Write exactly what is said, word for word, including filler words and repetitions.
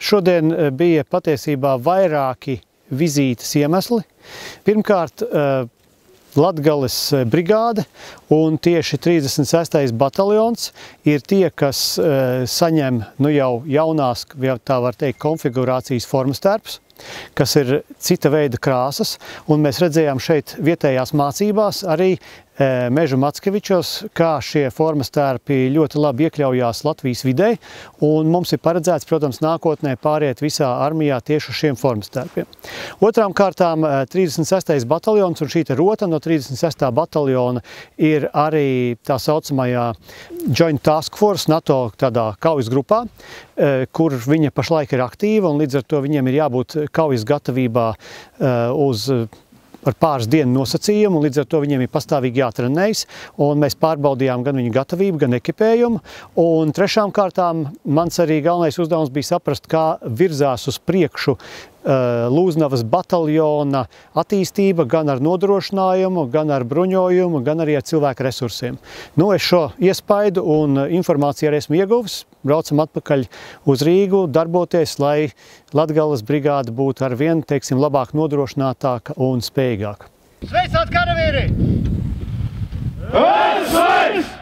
šodien bija patiesībā vairāki vizītes iemesli. Pirmkārt, Latgales brigāde un tieši trīsdesmit sestais bataljons ir tie, kas saņem nu jau jaunās, tā var teikt, konfigurācijas formastērpus, kas ir cita veida krāsas, un mēs redzējām šeit vietējās mācībās arī Meža Mackevičos, kā šie formastērpi ļoti labi iekļaujās Latvijas vidē, un mums ir paredzēts, protams, nākotnē pāriet visā armijā tieši uz šiem formastērpiem. Otrām kārtām trīsdesmit sestais bataljons un šī te rota no trīsdesmit sestā bataljona ir arī tā saucamajā Joint Task Force NATO tādā kaujas grupā, kur viņa pašlaik ir aktīva, un līdz ar to viņiem ir jābūt kaujas gatavībā uz ar pāris dienu nosacījumu, un līdz ar to viņiem ir pastāvīgi jātrenējas, un mēs pārbaudījām gan viņu gatavību, gan ekipējumu, un trešām kārtām mans arī galvenais uzdevums bija saprast, kā virzās uz priekšu Lūznavas bataljona attīstība gan ar nodrošinājumu, gan ar bruņojumu, gan arī ar cilvēku resursiem. Nu, es šo iespaidu un informāciju arī esmu ieguvis. Braucam atpakaļ uz Rīgu, darboties, lai Latgales brigāde būtu ar vien, teiksim, labāk nodrošinātāka un spējīgāka. Sveicāt, karavīri! Sveic!